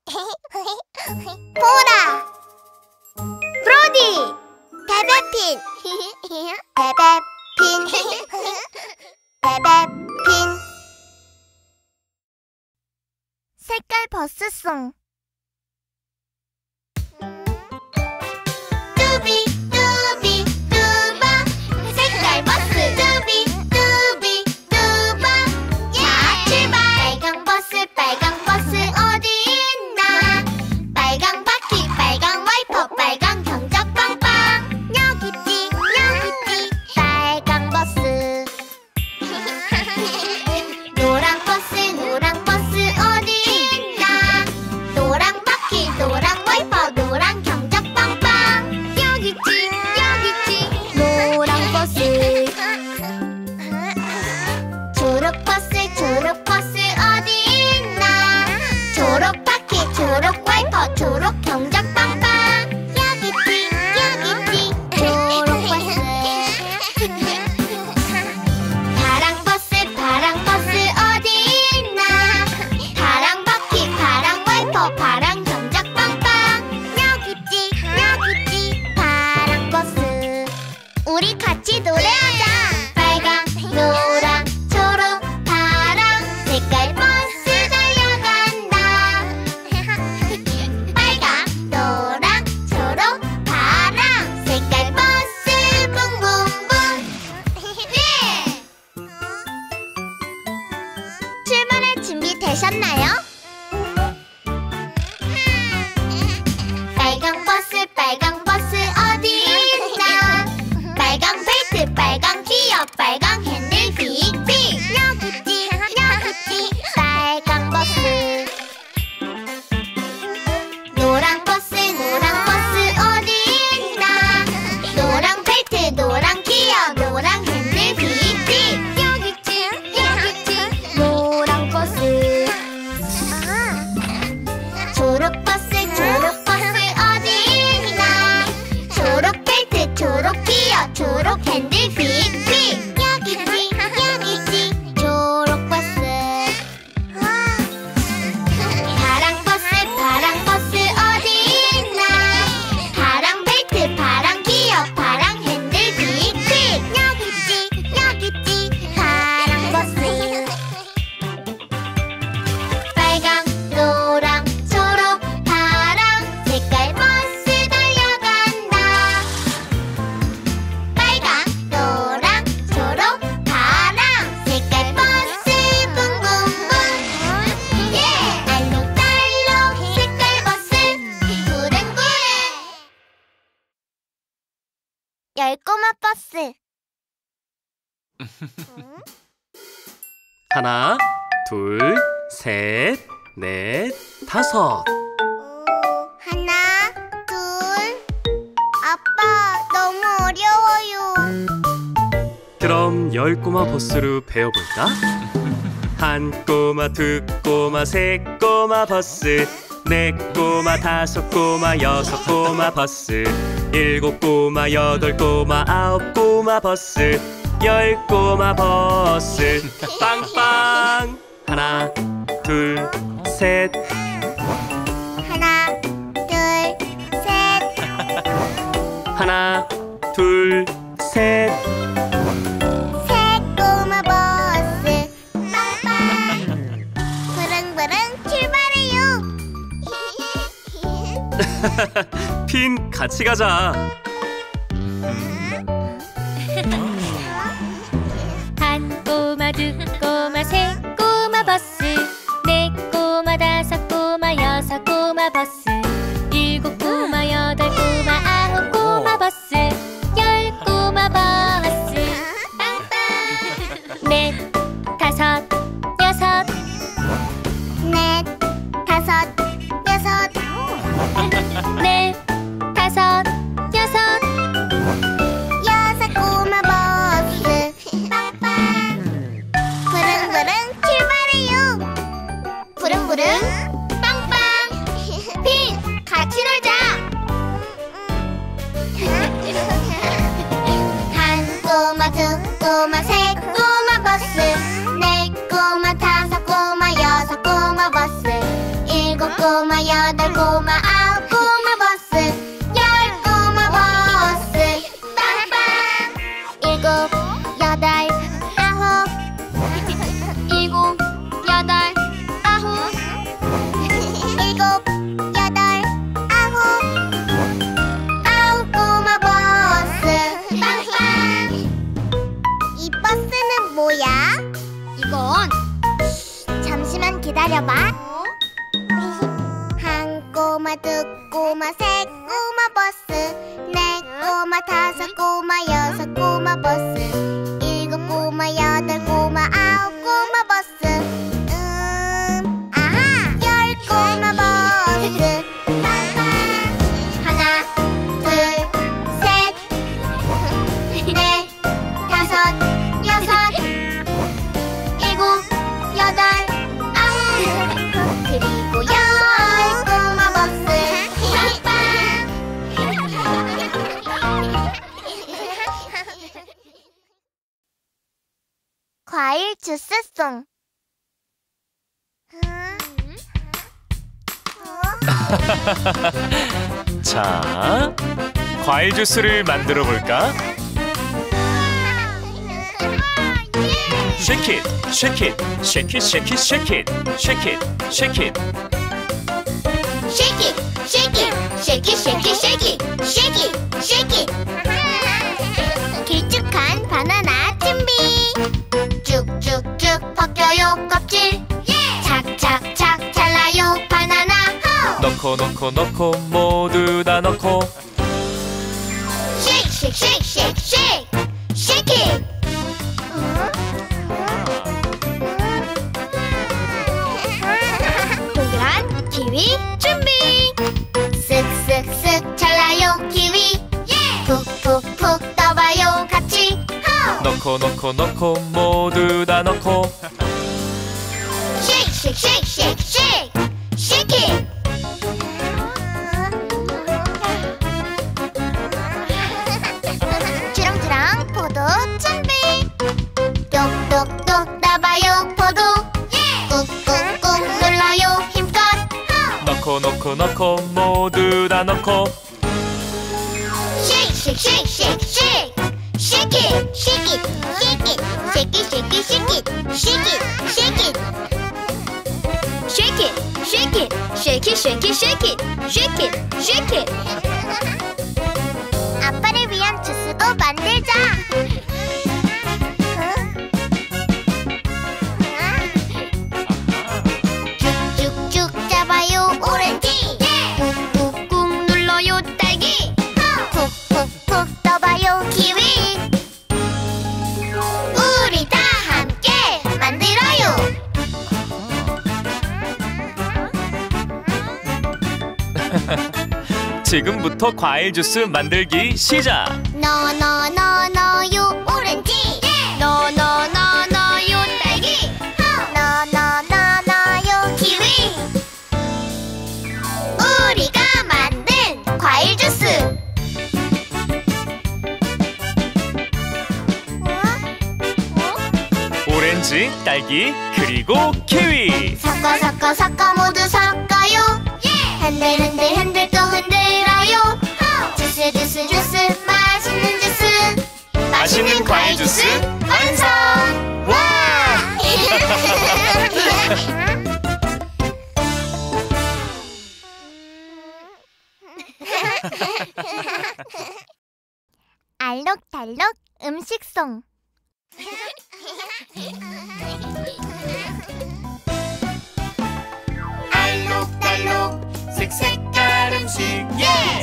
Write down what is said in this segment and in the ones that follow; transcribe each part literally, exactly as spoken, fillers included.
보라! 브로디! 베베핀! 베베핀! 베베핀! 색깔 버스송. 뚜비 뚜비 뚜바 색깔 버스. 뚜비 뚜비 뚜바 야 출발. 빨강 버스 빨강 버스 어디 있나. 빨강 바퀴 빨강 와이퍼 빨강 경적 빵빵. 여기 있지 여기 있지 빨강 버스. 노랑 버스 노랑 버스 어디 있나. 노랑 바퀴 노랑 와이퍼 노랑 경적 빵빵. 여기 있지 여기 있지 노랑 버스. 초록 버스 초록 버스 어디 있나. 초록 바퀴 초록 와이퍼 초록 경적 빵빵. 여기 있지 여기 있지 초록 버스. 파랑 버스 파랑 버스 어디 있나. 파랑 바퀴 파랑 와이퍼 파랑 경적 빵빵. 여기 있지 여기 있지 파랑 버스. 우리 같이 노래하자. 빨강 노랑 초록 파랑 색깔 버스 달려간다. 빨강 노랑 초록 파랑 색깔 버스 붕붕붕. 예! 출발할 준비 되셨나요? 빨강 버스 빨강 버스 어디 있나. 빨강 벨트 빨강 기어 빨강 핸들 빅빅. 여기 있지 여기 있지 빨강 버스. 노랑 버스 노랑 버스 어디 있나. 노랑 벨트 노랑 기어 노랑 핸들 빅빅. 여기 있지 여기 있지 노랑 버스. 초록 버스 초록 버스 어디 있나. 초록 벨트 초록 기어 초록 핸들 빅빅. 여기 있지 여기 있지 초록 버스. 파랑 버스 파랑 버스 어디 있나. 파랑 벨트 파랑 기어 파랑 핸들 빅빅. 여기 있지 여기 있지 파랑 버스. 빨강 노랑 초록 파랑 색깔 버스 달려간다. 빨강 노랑 초록 파랑 색깔 버스 붕붕붕. 예! 알록달록 색깔 버스 구릉구릉. 열 꼬마 버스. 하나, 둘, 셋, 넷, 다섯. 하나, 둘. 아빠, 너무 어려워요. 그럼 열 꼬마 버스로 배워볼까? 한 꼬마, 두 꼬마, 세 꼬마 버스. 네 꼬마, 다섯 꼬마, 여섯 꼬마 버스. 일곱 꼬마, 여덟 꼬마, 아홉 꼬마 버스. 열 꼬마 버스. 빵빵. 하나, 둘, 셋. 하나, 둘, 셋. 하나, 둘, 셋. 새 꼬마 버스. 빵빵. 부릉부릉 출발해요. 핀, 같이 가자. 한 꼬마 두 꼬마 세 꼬마 버스. 네 꼬마 다섯 꼬마 여섯 꼬마 버스. 일곱 꼬마 여덟 꼬마 아홉 꼬마 버스. 열 꼬마 버스. 빵빵. 넷 다섯 여섯. 넷, 다섯, 여섯. 넷 다섯 여섯. 여섯 꼬마 버스. 빵빵. 부릉부릉 출발해요. 부릉부릉 빵빵. 핀. 꼬마 여덟 꼬마 아홉 꼬마 버스 열 꼬마 버스 빵빵 일곱 여덟 아홉 일곱 여덟 아홉 일곱 여덟 아홉 아홉 꼬마 버스 빵빵 이 버스는 뭐야? 이건 잠시만 기다려봐. 한 꼬마 두 꼬마 세 꼬마 버스 네 꼬마 다섯 꼬마 여섯 꼬마 버스 일곱 꼬마 여덟 꼬마 아홉 꼬마 버스 음 아하 열 꼬마 버스 빵빵 하나 둘 셋 넷 다섯 여섯 일곱 여덟 아홉 그리고 열 꼬마 버스 빵빵 과일 주스송 자, 과일 주스를 만들어 볼까? Shake it, shake it, shake it, shake it, shake it, shake it, shake it. Shake it, shake it, shake it, shake it, shake it, shake it, shake it. 길쭉한 바나나 준비. 쭉쭉쭉 벗겨요 껍질. 착착착 잘라요 바나나. 호! 넣고 넣고 넣고 모두 다 넣고. Shake, shake, shake, shake, shake, shake it. 동그란 키위 준비. 쓱쓱쓱 잘라요 키위. 푹푹푹 떠봐요 같이. 호! 넣고 넣고 넣고 모두 다 넣고. Shake, shake, shake, shake, shake, shake it. 주렁주렁 포도 준비. 똑똑똑 따봐요 포도. 꾹꾹꾹 눌러요 힘껏. 넣고 넣고 넣고 모두 다 넣고. Shake, shake, shake, shake, shake, shake it, shake it, shake it, shake it, shake it, shake it, shake it, shake it. Shake it, shake it, shake it, shake it, shake it, shake it, shake it. 아빠를 위한 주스도 만들자. 쭉쭉쭉 잡아요 오렌지. 꾹꾹꾹 눌러요 딸기. 푹푹푹 떠봐요 키위. 우리 다 함께 만들어요. 지금부터 과일 주스 만들기 시작. 넣어 넣어 넣어 넣어요 오렌지. 넣어 넣어 넣어 넣어요 딸기. 넣어 넣어 넣어 넣어요 키위. 우리가 만든 과일 주스. 오렌지, 딸기, 그리고 키위. 섞어 섞어 섞어 모두 섞어요. 흔들 흔들 흔들 또 흔들어요. 주스 주스 주스 맛있는 주스. 맛있는 과일 주스 완성! 와! 알록달록 음식송. 알록달록 색색깔 음식 예!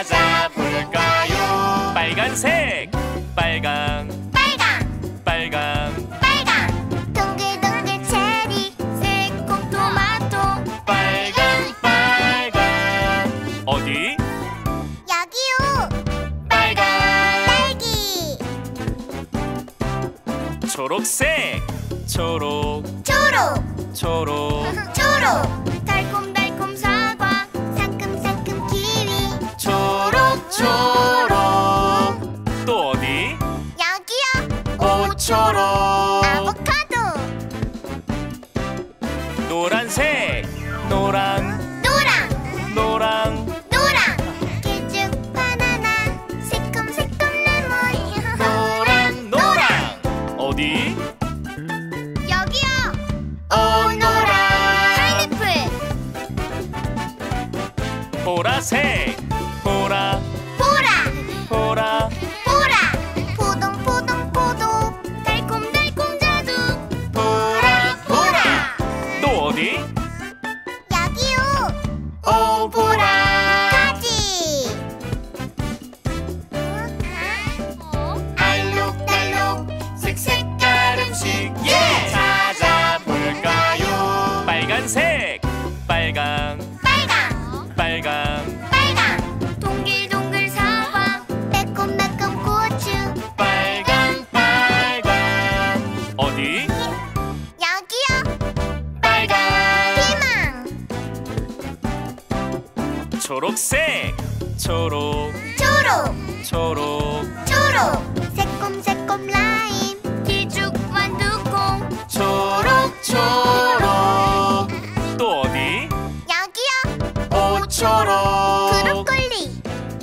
찾아볼까요? 빨간색, 빨강, 빨강 빨강, 빨강 동글동글 체리 새콤 토마토. 빨강, 빨강. 어디? 여기요. 빨강. 딸기 초록색, 초록, 초록 초록, 초록 달콤달콤 사과 상큼상큼 키위. 초록, 초록. 또 어디? 여기요. 꽃초록. 아보카도 노란색, 노랑, 노랑 보라색 보라 보라 보라 보라 포동 포동 포동 달콤달콤 자두 보라 보라 또 어디? 여기요 오 보라 가지 알록달록 색색깔 음식 예! 찾아볼까요? 빨간색 빨강 빨강 빨강 빨강 동글동글 사과 매콤매콤 고추 빨강 빨강 어디? 여기요 빨강 피망 초록색 초록 초록 초록 초록 새콤새콤 라임 길쭉 완두콩 초록 초록 또 어디? 여기요 오초록 브로콜리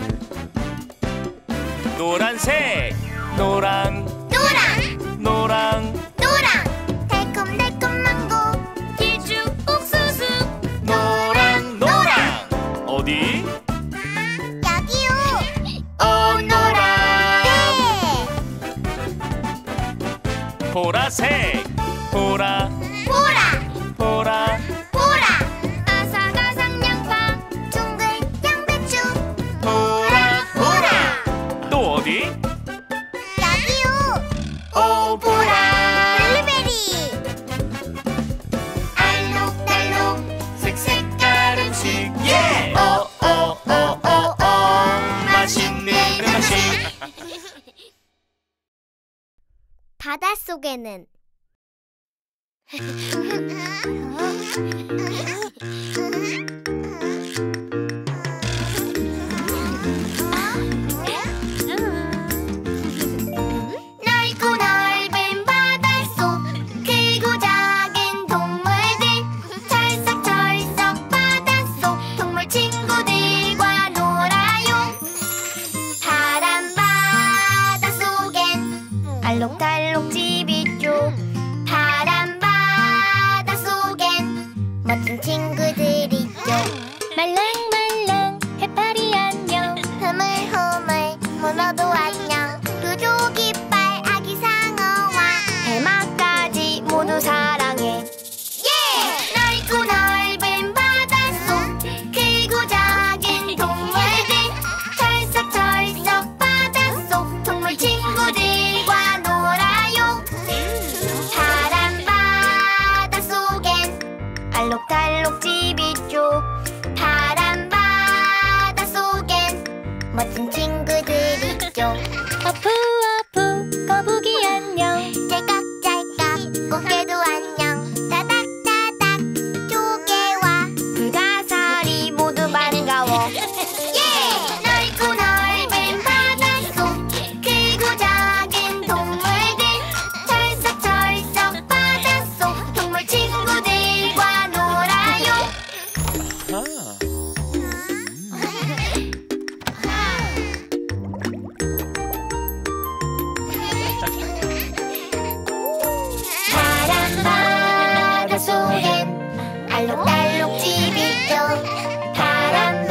노란색 노랑 노랑 노랑 노랑 달콤달콤 망고 길쭉 옥수수 노랑 노랑 어디? 여기요 오 노랑 네 보라색 보라 보라 보라 보라 아삭아삭 양파 둥글 양배추 보라 보라 또 어디? 여기요 오 보라 블루베리 알록달록 색색깔 음식 예! 오오오오오 맛있는 음식 바닷속에는 넓고 넓은 바닷속 크고 작은 동물들 철썩철썩 바닷속 동물 친구들과 놀아요. 파란 바닷속엔 알록달록 집 있죠. 파란 바닷속엔 멋진 친구들 있죠. 말랑말랑 해파리 안녕. 흐물흐물 문어도 안녕. 뾰족 이빨 아기 상어와 해마까지 모두 사랑해. 예! 넓고 넓은 바닷속 크고 작은 동물들 철썩철썩 바닷속 동물 친구들과 놀아요. 파란 바닷속엔 알록달록 집 있죠. 파란 바닷속엔 멋진 친구들 있죠. 어프 어프 거북이 안녕. 짤깍짤깍 꽃게도 안녕. 따닥따닥 조개와 불가사리 모두 반가워. 예! 넓고 넓은 바닷속 크고 작은 동물들 철썩철썩 바닷속 동물 친구들과 놀아요. 파란 바닷속엔 알록달록 집 있죠. 파란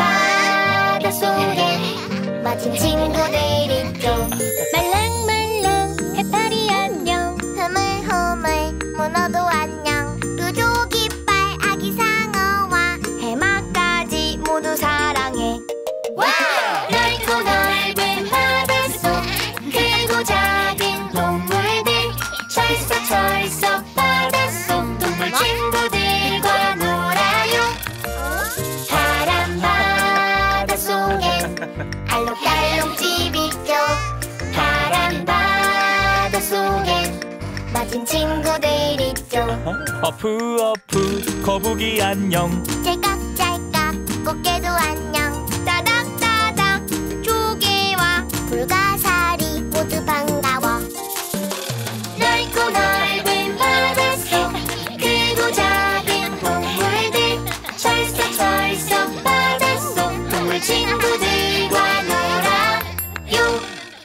바닷속엔 멋진 친구들 있죠. 말랑말랑 해파리 안녕. 흐물흐물 문어도 안녕. 뾰족 이빨 아기 상어와 해마까지 모두 사랑해. 넓고 넓은 바닷속 크고 작은 동물들 철썩철썩 바닷속 동물 친구들과 놀아요. 파란 바닷속엔 알록달록 집 있죠. 파란 바닷속엔 멋진 친구들 있죠. 어프 어프 거북이 안녕 짤깍짤깍 꽃게도 안녕. 따닥따닥 조개와 불가사리 모두 반가워. 넓고 넓은 바닷속 크고 작은 동물들 철썩철썩 바닷속 동물 친구들과 놀아요.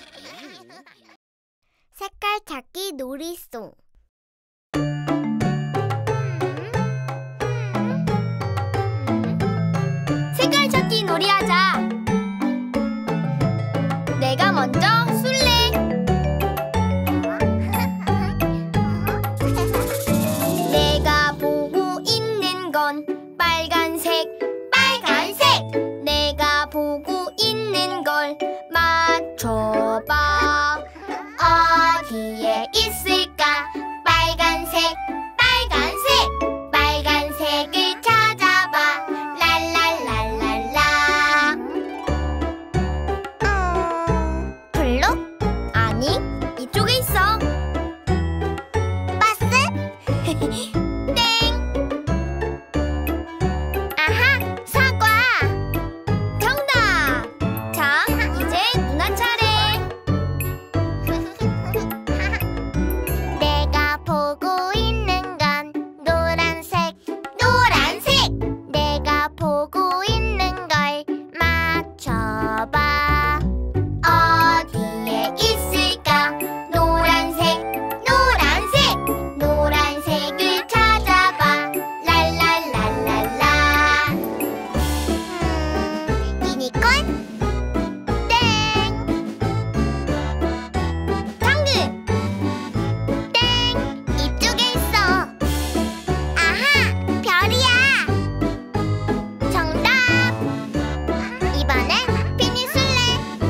색깔 찾기 놀이송. 색깔 찾기 줄넘기 놀이 하자. 내가 먼저 술래. 내가 보고 있는 건 빨간색, 빨간색. 내가 보고 있는 걸 맞춰봐. 어디에 있을까? 빨간색, 빨간색. 빨간색을 찾아봐. 랄랄랄랄라. 음, 블록? 아니, 이쪽에 있어. 버스? 땡. 아하, 사과. 정답. 자, 이제 누나 차례. 내가 보고 있는 건 노란색, 노란색. 내가 보고 있는 걸 맞춰봐. 어디에 있을까? 노란색, 노란색. 노란색을 찾아봐. 랄랄랄랄라. 음, 유니콘? 땡. 당근. 땡. 이쪽에 있어. 아하, 별이야. 정답. 이번엔 피니 술래.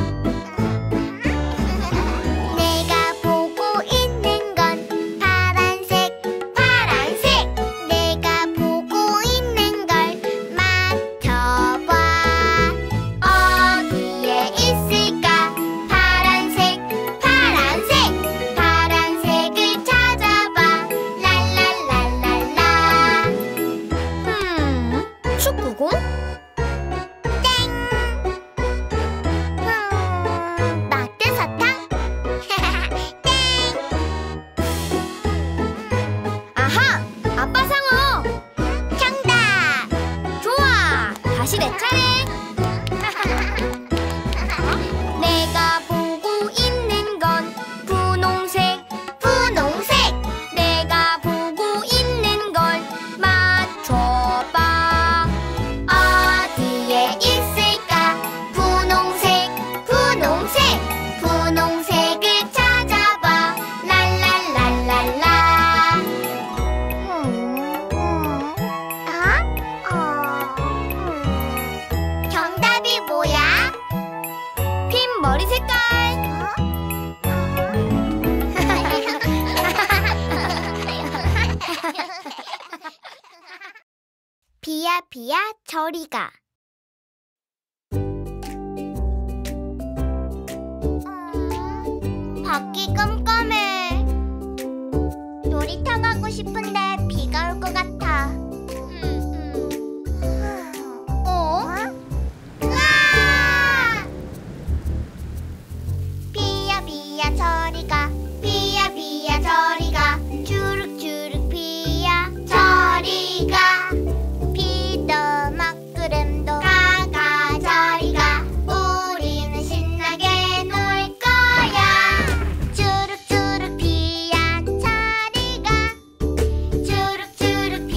내가 보고 있는 건 파란색, 파란색. 내가 보고 있는 걸 맞춰봐. 어디에 있을까? 파란색, 파란색. 파란색을 찾아봐. 랄랄랄랄라. 음, 축구공? 땡. 음, 낙대사탕? 땡. 아하! 아빠 상어! 정답! 좋아! 다시 내 차례! 내가 보고 있는 건 분홍색, 분홍색. 내가 보고 있는 걸 맞춰봐. 어디에 있을까? 분홍색, 분홍색. 분홍색을 찾아봐. 랄랄랄랄라. 정답이 뭐야? 핀 머리 색깔. 비야 비야 저리 가. 밖이 깜깜해. 놀이터 가고 싶은데 비가 올 것 같아. 어? 으아! 비야 비야 저리 가. 비야 비야 저리 가. 주룩주룩 비야 저리 가. 비도 먹구름도 가가 저리 가. 우리는 신나게 놀 거야. 주룩주룩 비야 저리 가. 주룩주룩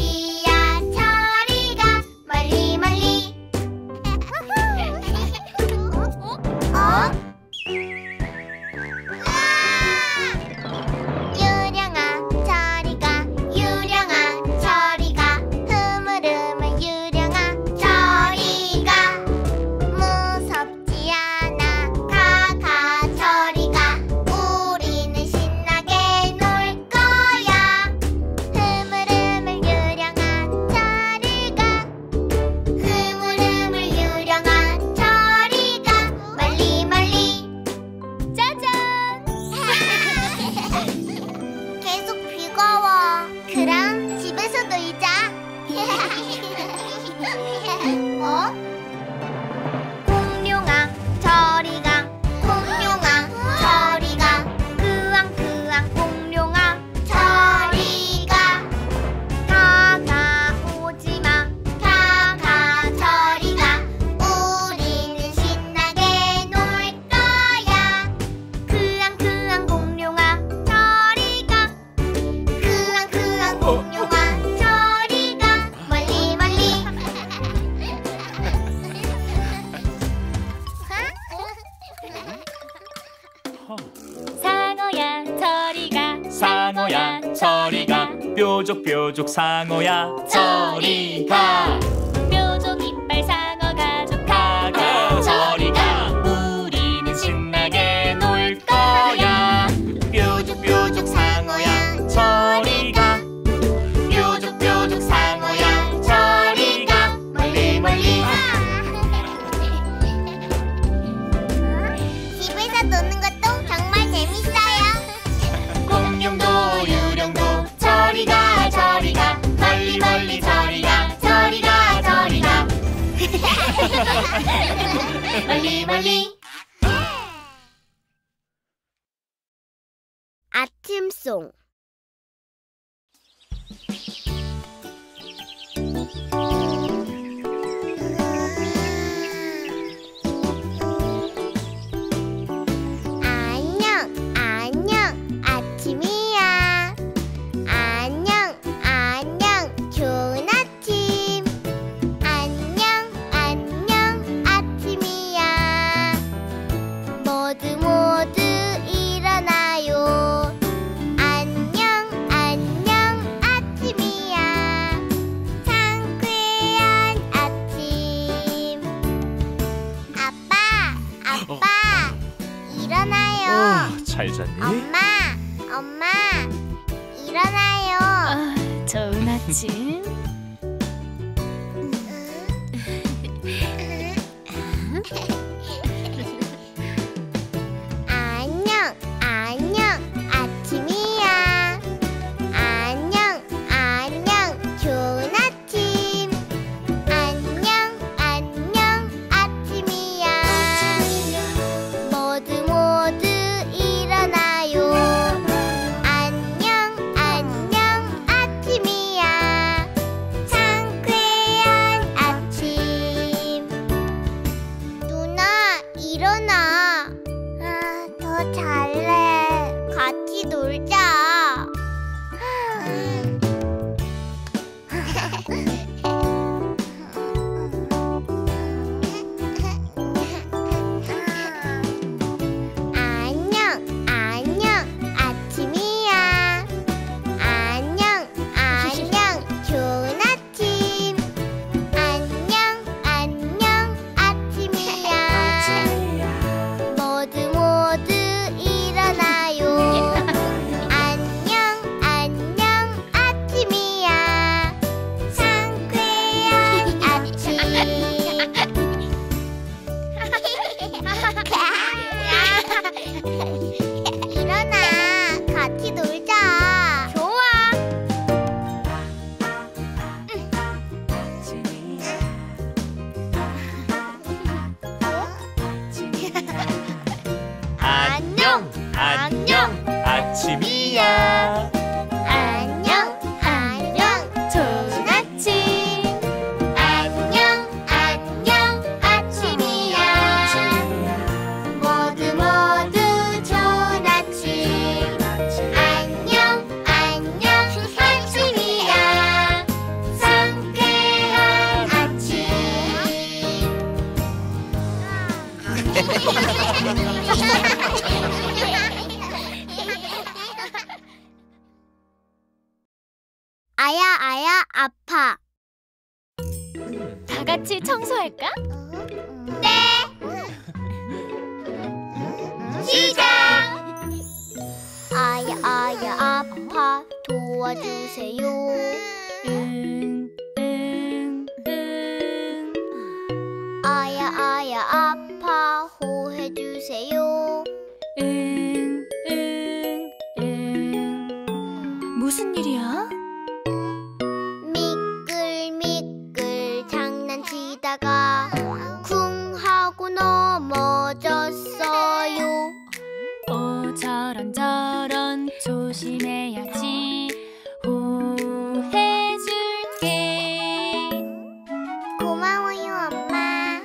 상어야 저리 가. 뾰족뾰족 상어야 저리 가. 뾰족 이빨 상어 가족 가가 저리 가. 우리는 신나게 놀 거야. 뾰족뾰족 상어야 저리 가. 뾰족뾰족 상어야 저리 가. 멀리 멀리. 집에서 노는 것도 정말 재밌어요. 공룡도 유령도 저리 가 저리 가. 멀리 멀리 저리 가 저리 가 저리 가. 멀리 멀리. 아침송. 안녕, 안녕, 아침이야. 안녕, 안녕, 좋은 아침. 안녕, 안녕, 아침이야. 모두 모두 일어나요. 안녕, 안녕, 아침이야. 상쾌한 아침. 아빠, 아빠, 일어나요. 오, 잘 잤니? 엄마, 엄마, 일어나요. 아, 좋은 아침. 안녕, 안녕, 아침이야. 안녕, 안녕, 좋은 아침. 안녕, 안녕, 아침이야. 모두 모두 일어나요. 안녕, 안녕, 아침이야. 상쾌한 아침. 누나, 일어나. 아, 더 잘래. 같이 놀자. 안녕, 안녕, 아침이야. 안녕, 안녕, 좋은 아침. 안녕, 안녕, 아침이야. 모두 모두 일어나요. 안녕, 안녕, 아침이야. 상쾌한 아침. 일어나, 같이 놀자. 좋아. 안녕 안녕 아침이야. 안녕, 안녕, 좋은 아침. 안녕, 안녕, 아침이야. 모두 모두 좋은 아침. 안녕, 안녕, 아침이야. 상쾌한 아침. 아야, 아야, 아파. 다 같이 청소할까? 네. 시작. 아야, 아야, 아파. 도와주세요. 응, 응, 응. 아야, 아야, 아파. 호해주세요. 응, 응, 응. 무슨 일이야? 미끌미끌 장난치다가 쿵 하고 넘어졌어요. 오, 저런 저런 조심해야지. 호해줄게. 고마워요, 엄마.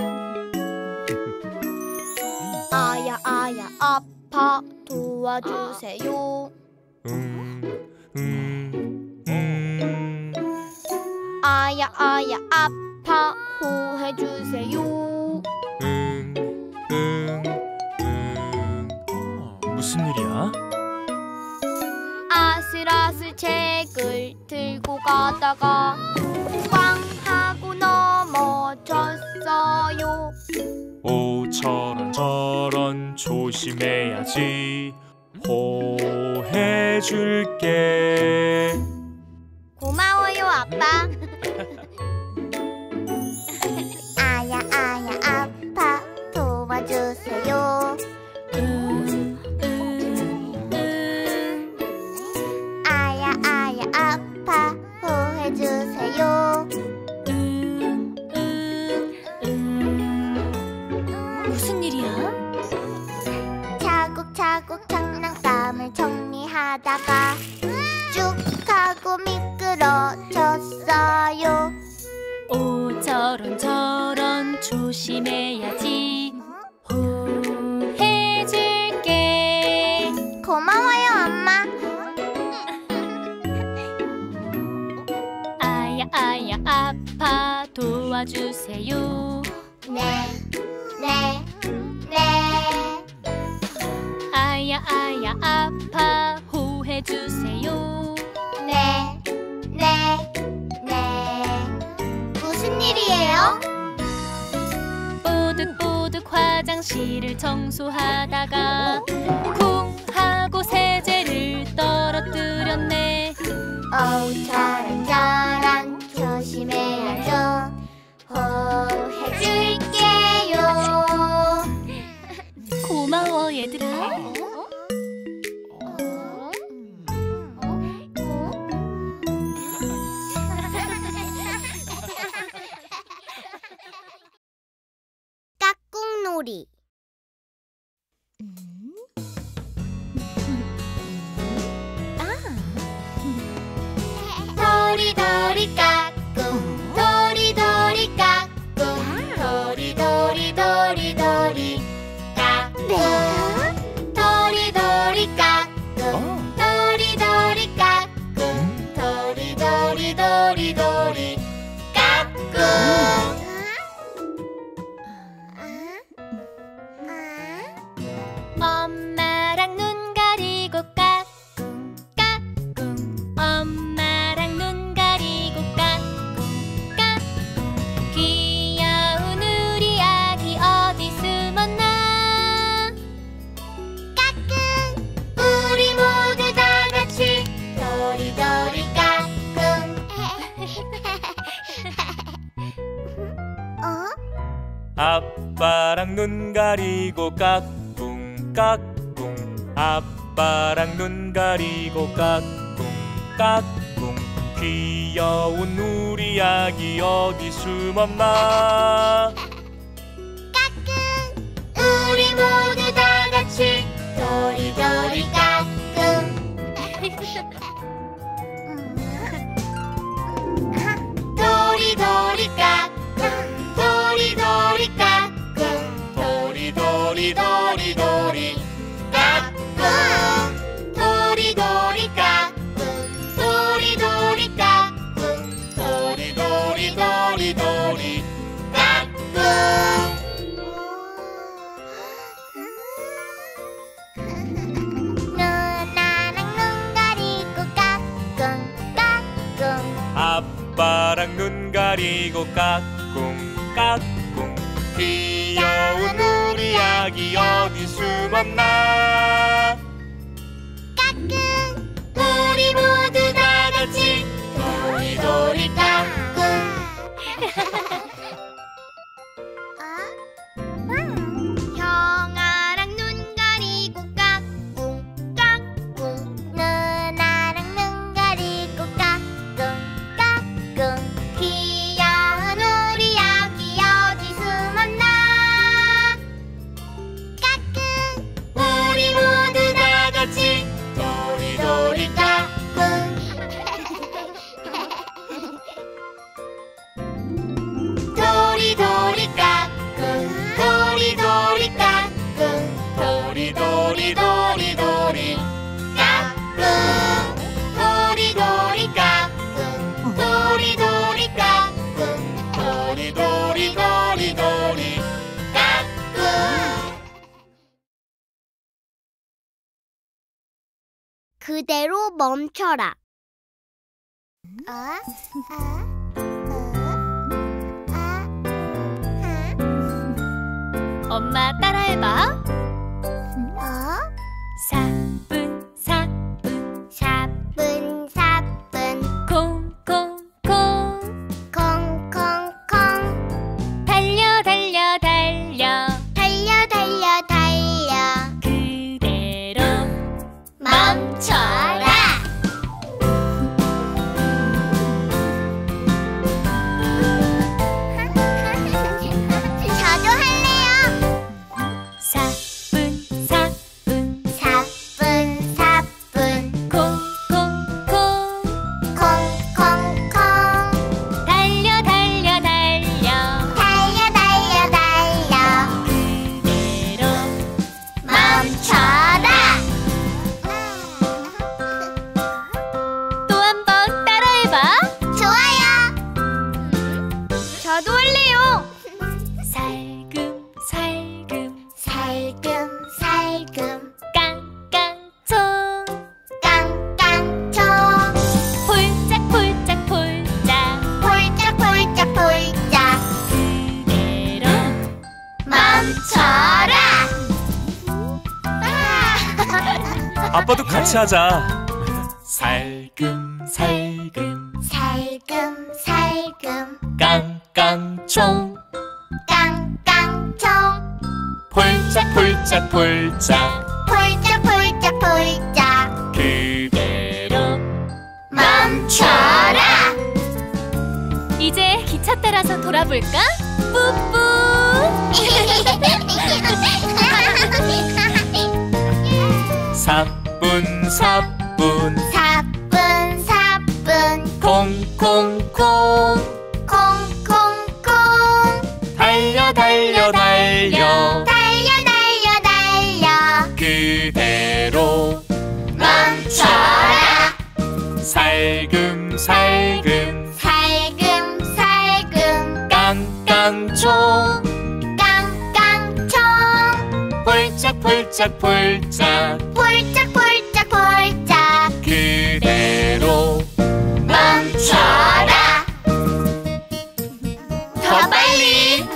아야, 아야, 아파. 도와주세요. 음, 음, 음. 아야, 아야, 아파. 호해주세요. 음, 음, 음. 무슨 일이야? 아스 아슬아슬 책을 들고 가다가 꽝 하고 넘어졌어요. 오 저런 저런 조심해야지. 호해줄게. 고마워요, 아빠. 아야 아야 아파 도와주세요. 음, 음, 음. 아야 아야 아파 호해주세요. 음, 음, 음. 무슨 일이야? 차곡차곡 장난감을 정리하다가 쭉 하고 미끄러졌어요. 오 저런 저런 조심해야지. 호해줄게. 고마워요, 엄마. 아야 아야 아파 도와주세요. 네, 네, 네. 아야 아야 아파 호해주세요. 네, 네, 네. 무슨 일이에요? 뽀득뽀득 화장실을 청소하다가 쿵 하고 세제를 떨어뜨렸네. 어우, 저런 저런 조심해야죠. 호해줄게요. 고마워 얘들아. 깍꿍놀이. 도리도리 깍꿍 도리도리 깍꿍 도리도리 도리도리 깍꿍 도리도리 깍꿍 도리도리 깍꿍 도리도리 도리도리 깍꿍. 엄마랑 눈 가리고 까꿍 까꿍. 엄마랑 눈 가리고 까꿍 까꿍. 귀여운 우리 아기 어디 숨었나. 까꿍. 우리 모두 다 같이 도리도리 까꿍. 어? 아빠랑 눈 가리고 까꿍 까꿍. 아빠랑 눈 가리고 까꿍 까꿍. 귀여운 우리 아기 어디 숨었나. 까꿍. 우리 모두 다 같이 도리도리 까꿍. 도리도리 까꿍 도리도리 까꿍 도리도리 도리도리 까꿍 도리도리 까꿍 도리도리 까꿍 도리도리 도리도리 까꿍. 누나랑 눈 가리고 까꿍 까꿍. 아빠랑 눈 가리고 까꿍 까꿍. 귀여운 우리 아기 어디 숨었나. 까꿍. 우리 모두 다 같이 도리도리 까꿍. 형아랑 눈 가리고 까꿍 까꿍. 누나랑 눈 가리고 까꿍 까꿍. 귀여운 우리 아기 어디 숨었나. 까꿍. 우리 그대로 멈춰라. 어? 어? 엄마 따라해봐. 어? 사뿐 사뿐 사뿐 사뿐 콩콩콩 콩콩콩 달려 달려 달려 달려 달려 달려 그대로 멈춰라. 저도 할래요. 사뿐 사뿐 사뿐 사뿐 콩콩콩 콩콩콩 달려 달려 달려 달려 달려 달려 그대로 멈춰라. 또 한 번 따라해봐. 좋아요. 저도 할래요. 살금살금 살금살금 깡깡총 깡깡총 폴짝폴짝 폴짝 폴짝 폴짝 폴짝 그대로 멈춰라. 아빠도 같이 하자. 살금살금 살금살금 깡깡총 깡깡총 폴짝폴짝 폴짝 폴짝 폴짝 폴짝 그대로 멈춰라. 이제 기차 따라서 돌아볼까? 뿌뿌 사뿐 사뿐 사뿐 사뿐 콩콩콩 콩콩콩 달려 달려 달려 달려 달려 달려 그대로 멈춰라. 살금살금 살금살금 깡깡총 깡깡총 폴짝폴짝 폴짝 폴짝 폴짝 폴짝 그대로 멈춰라. 더 빨리.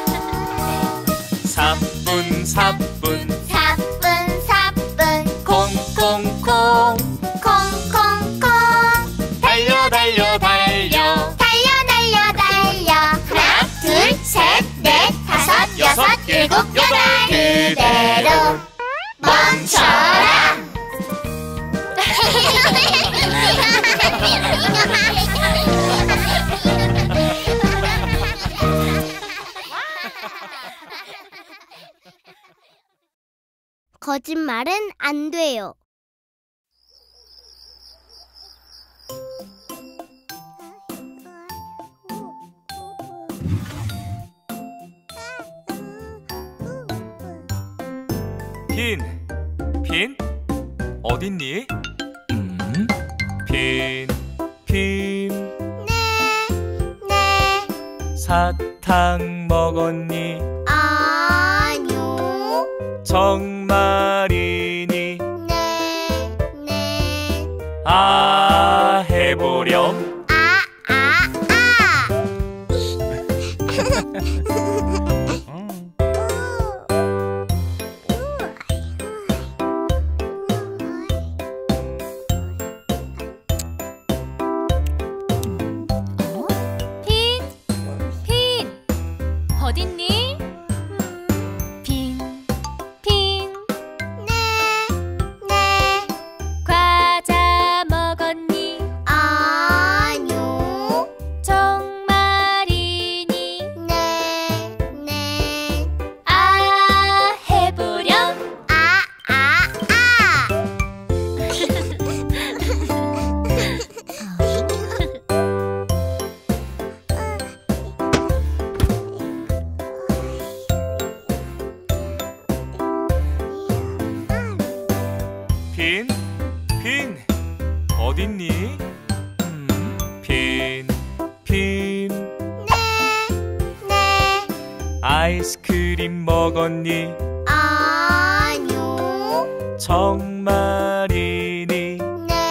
사뿐 사뿐 사뿐 사뿐 콩콩콩 콩콩콩 달려 달려 달려 달려 달려 달려 하나 둘 셋 넷 다섯 여섯 일곱 여덟 그대로 멈춰라. 거짓말은 안 돼요. 빈, 빈, 어딨니? 음, 빈, 빈, 네, 네, 사탕 먹었니? 아뇨, 정말이니? 네, 네, 아, 해보렴. 아, 아, 아. 빈, 빈, 어딨니? 빈, 빈, 네, 네, 과자 먹었니? 아뇨, 정말이니? 네, 네, 아, 해보렴. 아, 아, 아. 빈, 빈, 어딨니? 음, 빈, 빈, 네, 네, 아이스크림 먹었니? 아뇨, 정말이니? 네,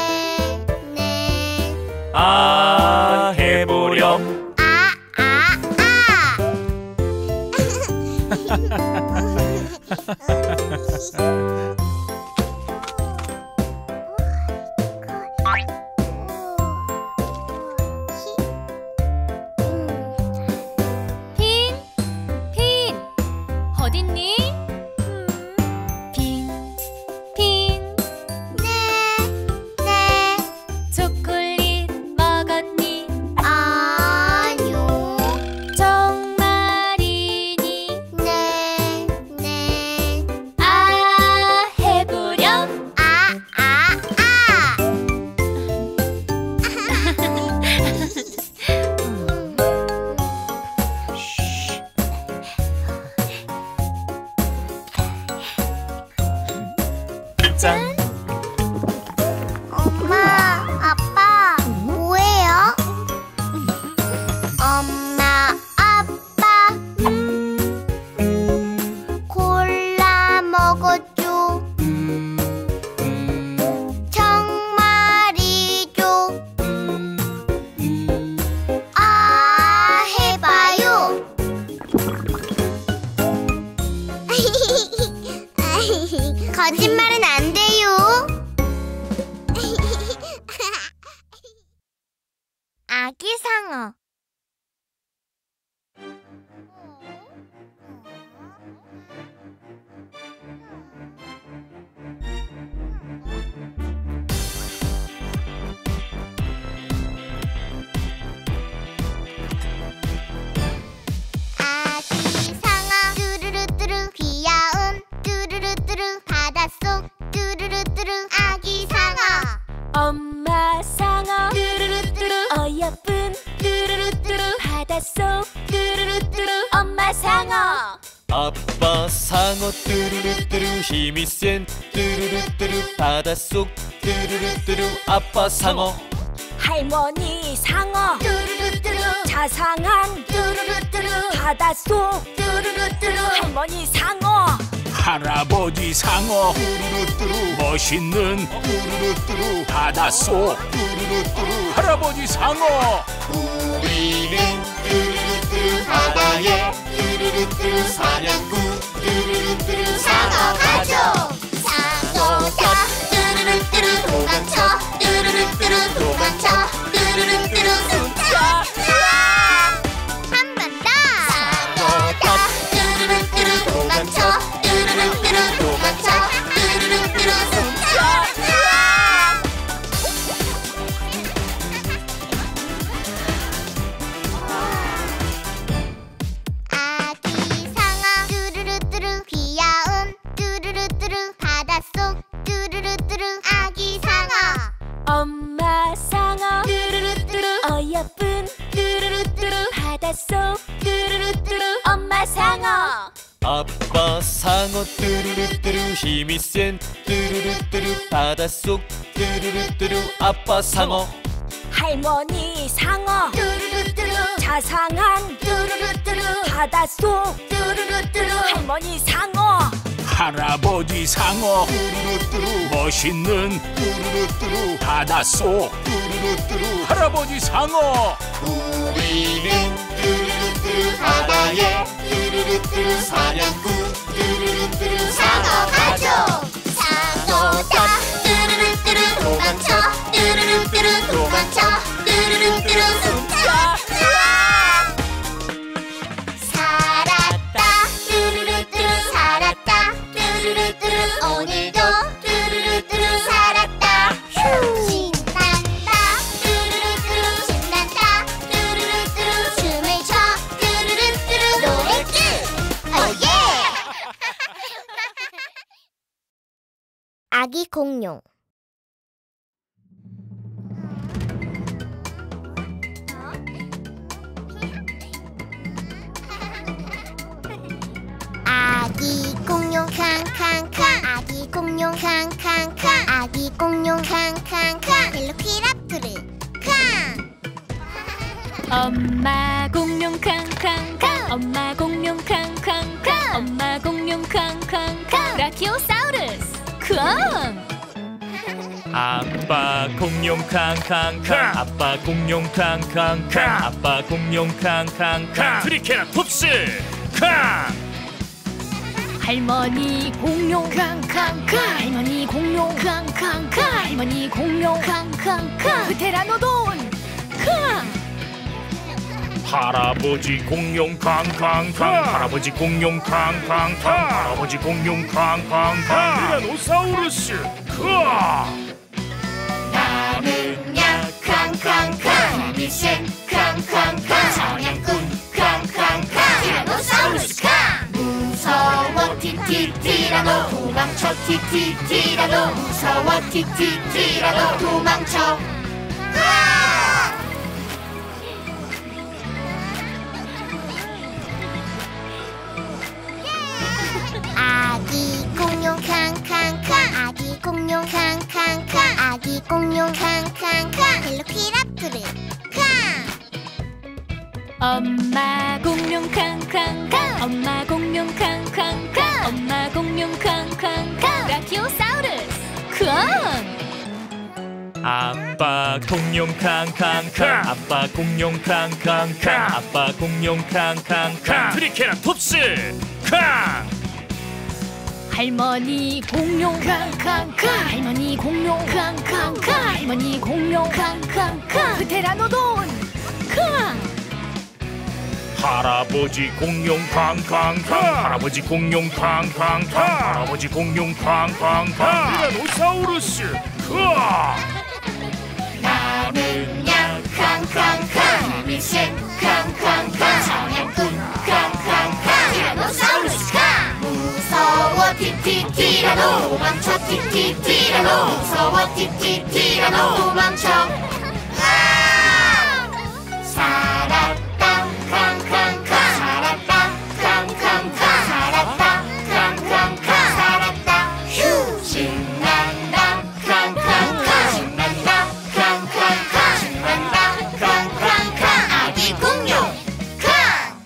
핀, 핀, 어딨니? 핀, 핀, 네, 네. 초콜릿 먹었니? 아니요. 정말이니? 네, 네. 아, 해보렴. 아, 아, 아. 짠. 엄마, 아빠, 뭐해요? 엄마, 아빠, 콜라 먹었죠? 정말이죠? 아, 해봐요. 거짓말은 안 돼요. 아기 상어. 아기 상어 뚜루루뚜루 귀여운 뚜루루뚜루 바닷속 뚜루루뚜루 아기 상어. 엄마 상어 뚜루루뚜루 어여쁜 뚜루루뚜루 바닷속 뚜루루뚜루 엄마 상어. 아빠 상어 뚜루루뚜루 힘이 센 뚜루루뚜루 바닷속 뚜루루뚜루 아빠 상어. 할머니 상어 뚜루루뚜루 자상한 뚜루루뚜루 바닷속 뚜루루뚜루 할머니 상어. 할아버지 상어 멋있는 바닷속 할아버지 상어. 우리는 뚜루루뚜루 바다에 뚜루루뚜루 사냥꾼 뚜루루뚜루 상어 가족. 상어다 뚜루루뚜루 도망쳐 뚜루루뚜루 도망쳐 뚜루루뚜루 숨자 한 번 더. 상어다 뚜루루뚜루 도망쳐 뚜루루뚜루 도망쳐 뚜루루뚜루 숨자 아기 상어 뚜루루뚜루 귀여운 뚜루루뚜루 바닷속 뚜루루뚜루 아기 상어. 엄마 상어 뚜루루뚜루 어여쁜 뚜루루뚜루 바닷속 뚜루루뚜루 엄마 상어. 아빠 상어 뚜루루뚜루 힘이 센 뚜루루뚜루 바닷속 뚜루루뚜루 아빠 상어. 할머니 상어 뚜루루뚜루 자상한 뚜루루뚜루 바닷속 뚜루루뚜루 할머니 상어. 할아버지 상어 멋있는 바닷속 할아버지 상어. 우리는 뚜루루뚜루 바다에 뚜루루뚜루 사냥꾼 뚜루루뚜루 상어 가족. 상어다 뚜루루뚜루 도망쳐 뚜루루뚜루 도망쳐 뚜루루뚜루 숨자 살았다. 뚜루루뚜루 살았다 뚜루루뚜루 오늘도 뚜루루뚜루 살았다 신난다. 뚜루루뚜루 신난다. 뚜루루뚜루 춤을 춰. 뚜루루뚜루 노래 오예. 아기 공룡. 아기 공룡 캉캉캉. 아기 공룡 캉캉캉. 아기 공룡 캉캉캉. 벨로키랍토르 캉. 엄마 공룡 캉캉캉 엄마 공룡 캉캉캉 엄마 공룡 캉캉캉 브라키오사우루스 쾅. 아빠 공룡 캉캉캉 아빠 공룡 캉캉캉 아빠 공룡 캉캉캉 트리케라톱스 캉. 할머니 공룡 캉캉캉 할머니 공룡 캉캉캉 할머니 공룡 캉캉캉 프테라노돈 캉 할아버지 공룡 캉캉캉 할아버지 공룡 캉캉캉 할아버지 공룡 캉캉캉 티라노사우루스 캉 나는 야 캉캉캉 미션 캉캉캉 사냥꾼 캉캉캉 티라노사우루스 캉 무서워 티티 티라노 도망쳐 티티 티라노 무서워 티티 티라노 도망쳐 아기 공룡 캉캉캉 아기 공룡 캉캉캉 아기 공룡 캉캉캉 벨로키랍토르 캉 엄마 공룡 캉캉캉 엄마 공룡 캉캉캉 엄마 공룡 캉캉캉 브라키오사우루스 캉 아빠 공룡 캉캉캉 아빠 공룡 캉캉캉 아빠 공룡 캉캉캉 트리케라톱스 캉 할머니 공룡 캉캉캉 할머니 공룡 캉캉캉 할머니 공룡 캉캉캉 프테라노돈 캉 할아버지 공룡 캉캉캉 할아버지 공룡 캉캉캉 할아버지 공룡 캉캉캉 티라노사우루스 캉 나는 야 캉캉캉 미션 캉캉캉 사냥꾼 캉캉캉 티라노사우루스 캉 무서워 티티 티라노 도망쳐 티티 티라노 무서워 티티 티라노 도망쳐 살았다 캉캉캉 살았다 캉캉캉 살았다 캉캉캉 살았다 휴 신난다 캉캉캉 신난다 캉캉캉 신난다 캉캉캉 아기 공룡 캉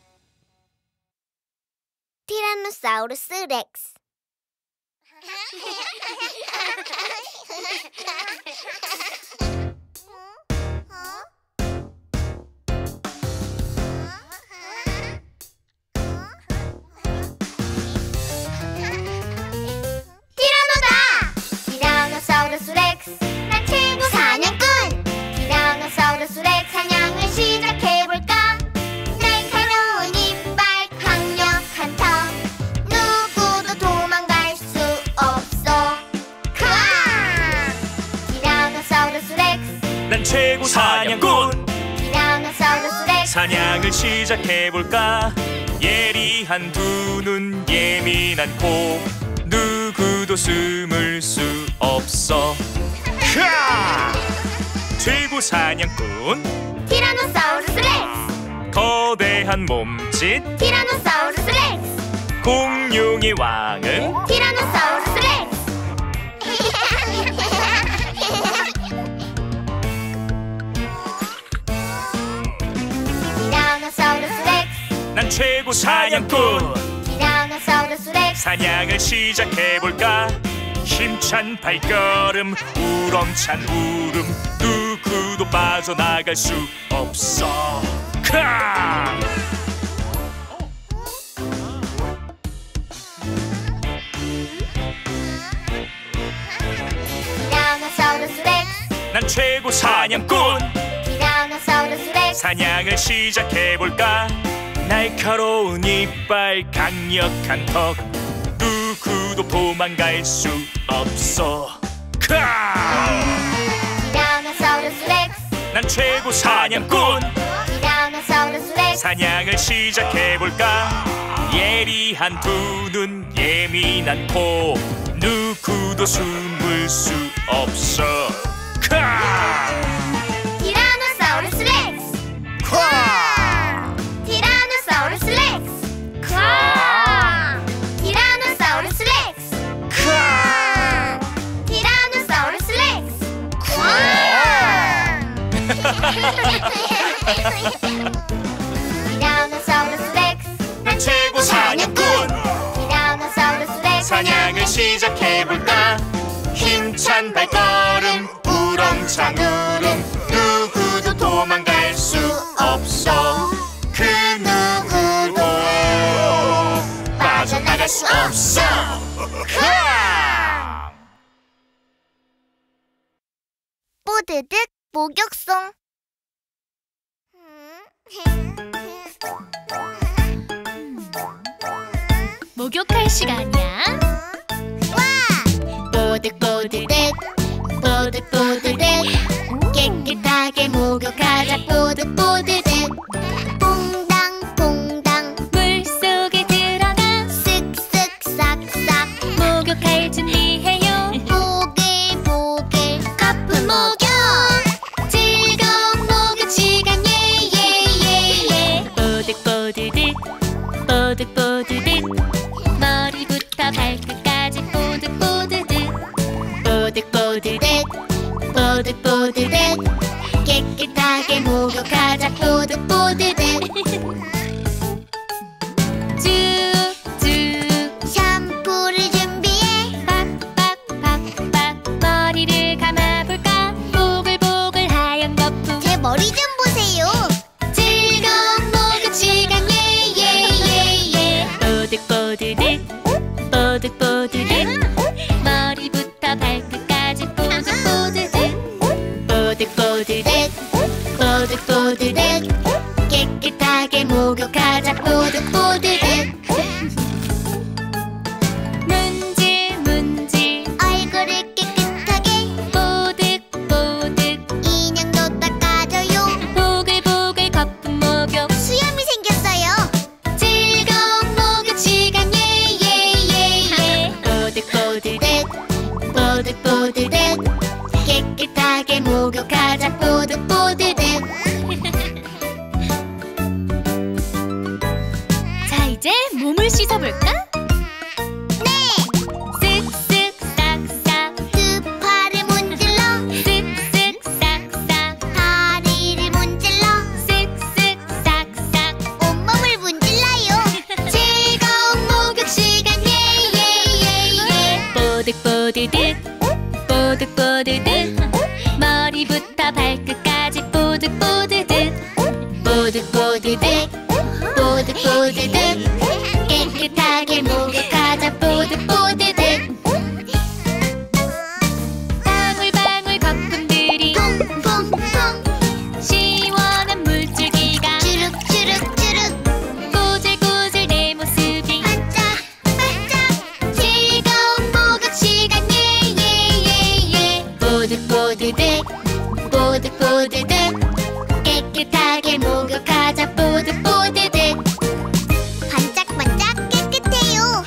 티라노사우루스 렉스 티라노사우루스 렉스 난 최고 사냥꾼 티라노사우루스 렉스 사냥을 시작해볼까 날카로운 이빨 강력한 턱 누구도 도망갈 수 없어 카 티라노사우루스 렉스 난 최고 사냥꾼 티라노사우루스 렉스 사냥을 시작해볼까 예리한 두 눈 예민한 코 누구도 숨을 수 없어 카 최고 사냥꾼 티라노사우루스 렉스 거대한 몸짓 티라노사우루스 렉스 공룡의 왕은 티라노사우루스 렉스 티라노사우루스 렉스 난 최고 사냥꾼 티라노사우루스 렉스 사냥을 시작해볼까 힘찬 발걸음 우렁찬 울음 누구도 빠져나갈 수 없어 카 티라노사우루스 렉스 난 최고 사냥꾼 티라노사우루스 렉스 사냥을 시작해볼까 날카로운 이빨 강력한 턱 누구도 도망갈 수 없어 카 티라노사우루스 렉스 난 최고 사냥꾼 티라노사우루스 렉스 사냥을 시작해볼까 예리한 두 눈 예민한 코 누구도 숨을 수 없어 카 티라노사우루스 렉스 카 티라노사우루스 lek스 카 티라노사우루스 렉스 카 티라노사우루스 렉스 티라노사우루스 렉스 난 최고 사냥꾼 티라노사우루스 렉스 사냥을 시작해볼까 힘찬 발걸음 우렁찬 울음 누구도 도망갈 수 없어 그 누구도 빠져나갈 나갈 수 없어. 하! 뽀드득 목욕송. 목욕할 시간이야. 와! 뽀득뽀드득 뽀득뽀드득 깨끗하게 목욕하자. 뽀득뽀드득 퐁당퐁당 물속에 들어가 쓱쓱 싹싹 목욕할 준비해요. 보글보글 거품 목욕. 즐거운 목욕 시간 예예예예. 뽀득뽀드득 뽀득뽀드득 머리부터 발끝까지 뽀득뽀드득 뽀득뽀드득 뽀득뽀드득 깨끗하게 목욕하자. 뽀득뽀드득 쭉쭉 샴푸를 준비해. 빡빡빡빡 머리를 감아볼까. 보글보글 하얀 거품. 제 머리 좀 보세요. 즐거운 목욕 시간 예예예예. 뽀득뽀드득 뽀득뽀드득 머리부터 발끝까지 뽀득뽀드득 뽀득뽀드득 뽀득뽀드득 깨끗하게 목욕하자. 뽀득뽀드득 문질 문질 얼굴을 깨끗하게 뽀득뽀득 인형도 닦아줘요. 보글보글 거품 목욕. 수염이 생겼어요. 즐거운 목욕 시간 예예예예. 뽀득뽀드득 뽀득뽀드득 깨끗하게 목욕하자. 뽀득뽀드득 자, 이제 몸을 씻어볼까? 네. 쓱쓱 싹싹 두 팔을 문질러 쓱쓱 싹싹 다리를 문질러 쓱쓱 싹싹 온몸을 문질러요. 즐거운 목욕 시간 예예예예. 뽀득뽀드득 뽀득뽀드득 머리부터 발끝까지 뽀득뽀드득 뽀득뽀드득 뽀득뽀드득 깨끗하게 목욕하자. 뽀득뽀드득 방울방울 거품들이 퐁퐁퐁 시원한 물줄기가 주룩주룩주룩 꼬질꼬질 내 모습이 반짝반짝 즐거운 목욕 시간 예예예예. 뽀득뽀드득 뽀득뽀드득 깨끗하게 목욕하자. 뽀득뽀드득 반짝반짝 깨끗해요.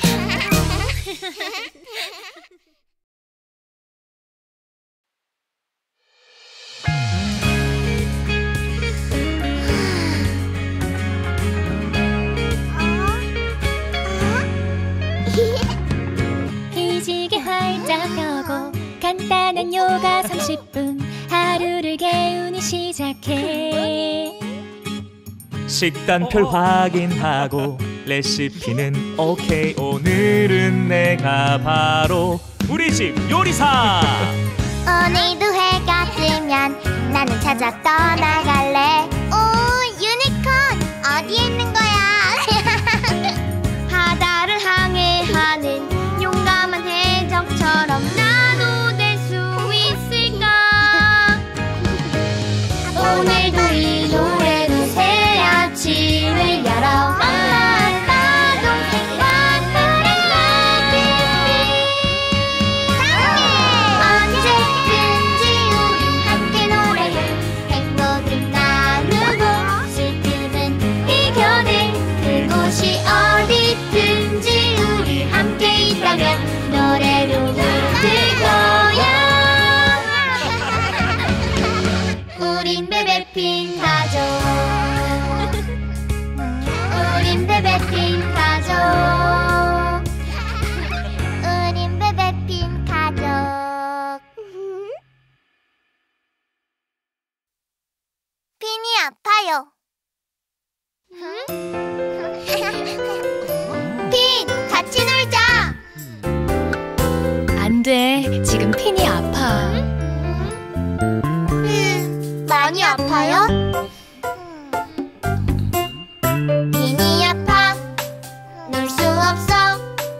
기지개 활짝 펴고 간단한 요가 삼십 분 하루를 개운히 시작해. 식단표 확인하고 레시피는 오케이. 오늘은 내가 바로 우리 집 요리사. 오늘도 해가 뜨면 나는 찾아 떠나갈래. 오, 유니콘 어디에 있는 거야? 바다를 항해하는 용감한 해적처럼 나도 될 수 있을까? 오늘도 이 노래로 새 아침을 열어. 엄마 아빠 동생과 나를 언제든지 우리 함께 노래해. 행복은 나누고 슬픔은 이겨내. 그곳이 어디든지 우리 함께 있다면 노래로 부를 거야. 우린 베베핀 가족. 우린 베베핀 가족. 우린 베베핀 가족. 핀이 아파요. 핀, 같이 놀자. 안 돼, 지금 핀이 아파. 음, 많이 아파요? 핀이 아파. 놀 수 없어.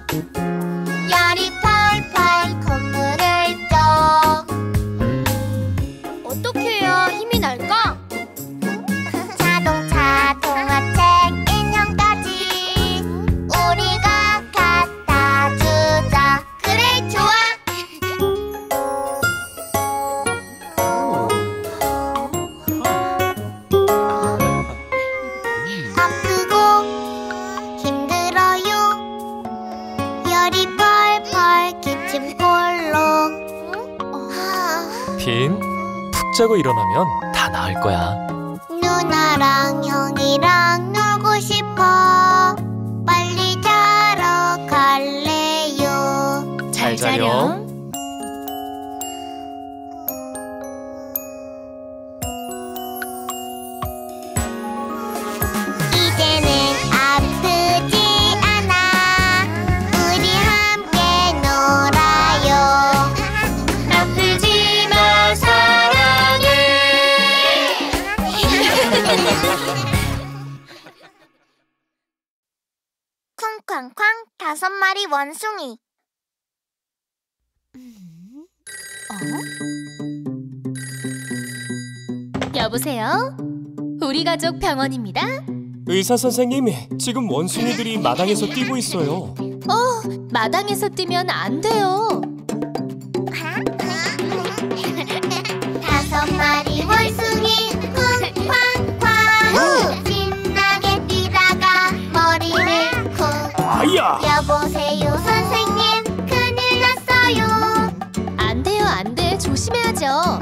열이 펄펄 콧물을 쪽. 어떻게 해야 힘이 날까? 자동차, 동화책, 인형까지 우리가 갖다 주자. 그래, 좋아. 아프고 힘들어요. 열이 펄펄 기침꼴로. 빈, 푹 자고 일어나면 다 나을 거야. 누나랑 형이랑 놀고 싶어. 빨리 자러 갈래요. 잘 자렴. 이제는 아프지 않아. 우리 함께 놀아요. 아프지 마 사랑해. 쿵쾅쾅 다섯 마리 원숭이. 여보세요? 우리 가족 병원입니다. 의사 선생님, 지금 원숭이들이 마당에서 뛰고 있어요. 어, 마당에서 뛰면 안 돼요. 다섯 마리 원숭이 쿵쾅쾅 신나게 뛰다가 머리를 쿵. 아야! 여보세요 선생님, 큰일 났어요. 안 돼요, 안 돼. 조심해야죠.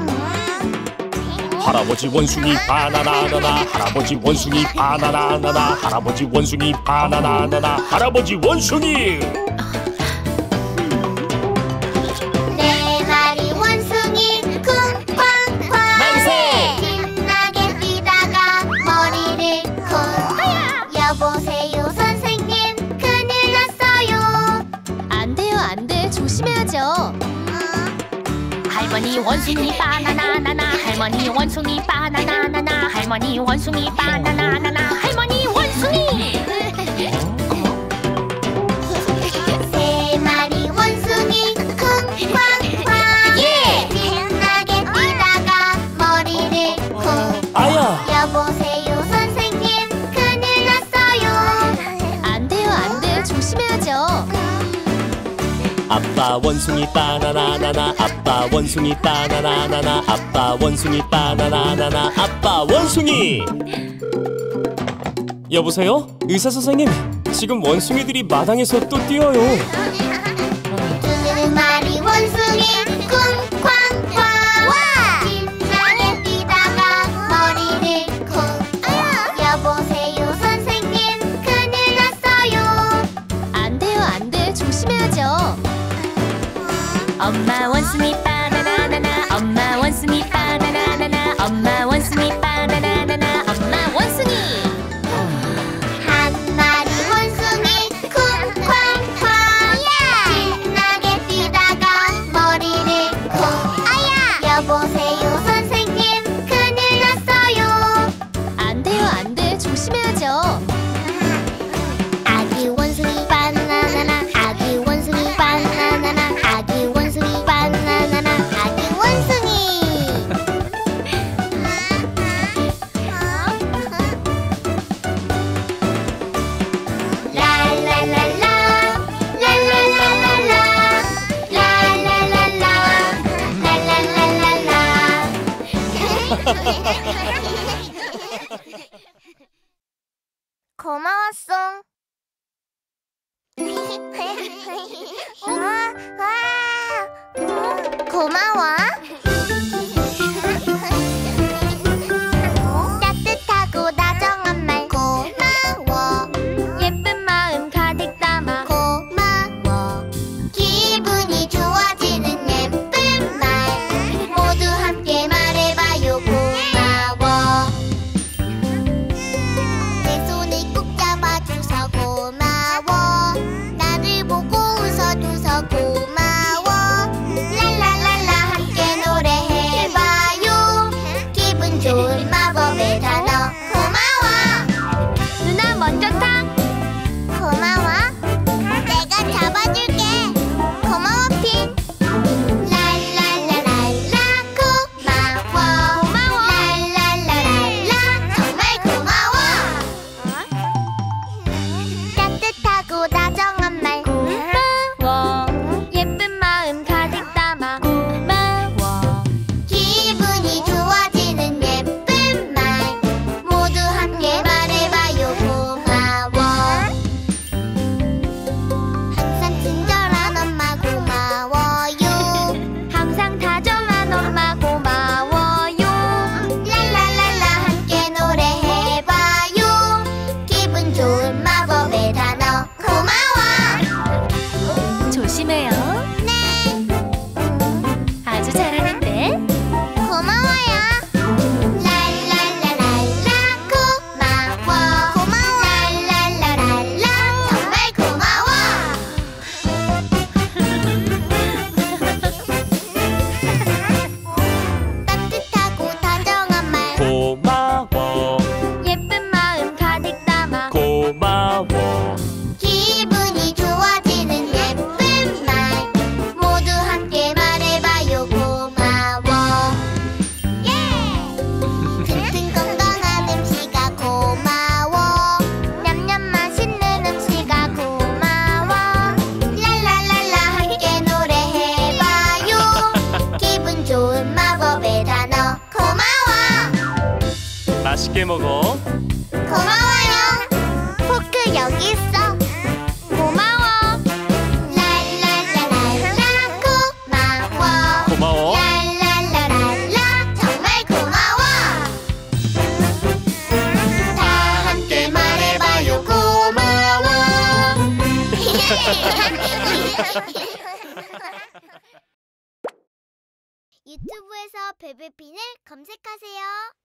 할아버지 원숭이 바나나나나 할아버지 원숭이 바나나나나 할아버지 원숭이 바나나나나 할아버지 원숭이. 네 마리 원숭이 쿵쾅쾅 만세! 신나게 뛰다가 머리를 쿵. 여보세요 선생님, 큰일 났어요. 안 돼요, 안 돼. 조심해야죠. 할머니 원숭이 바나나나나 할머니 원숭이 바나나나나 할머니 원숭이 바나나나나 할머니 원숭이. 세 마리 원숭이 쿵쾅쾅 예! 신나게 뛰다가 머리를 쿵. 아야! 여보세요 선생님, 큰일 났어요. 안 돼요, 안 돼. 조심해야죠. 아빠 원숭이 바나나나나 아빠 원숭이 바나나나나 아빠 원숭이 바나나나나 아빠 원숭이. 여보세요? 의사 선생님, 지금 원숭이들이 마당에서 또 뛰어요. 두 마리 원숭이 쿵쾅쾅 신나게 뛰다가 머리를 쿵. 여보세요 선생님, 큰일 났어요. 안 돼요, 안 돼. 조심해야죠. 엄마 원숭이 바나나나나 엄마 원숭이 바나나나나 엄마 원숭이 바나나나나 엄마 원숭이. 한 마리 원숭이 쿵쾅쾅 신나게 뛰다가 머리를 쿵. 여보세요 선생님, 큰일 났어요. 안 돼요, 안 돼. 조심해야죠. 아기 원숭이 바나나나 아기 원숭이 바나나나 아기 원숭이 바나나나 아기 원숭이. 라라라라 라라라라라 라라라라 라라라라라. 고마웠어. 고마워. 따뜻하고 다정한 말 고마워. 예쁜 마음 가득 담아 고마워. 기분이 좋아지는 예쁜 말 모두 함께 말해봐요. 고마워. 내 손을 꼭 잡아줘서 고마워. 나를 보고 웃어줘서 고마워. 랄랄랄라 함께 좋은 마법의 단어 고마워. 맛있게 먹어. 고마워요. 포크 여기 있어. 고마워. 랄랄라랄라 고마워. 고마워. 랄랄라랄라 정말 고마워. 다 함께 말해봐요 고마워. 유튜브에서 베베핀을 검색하세요.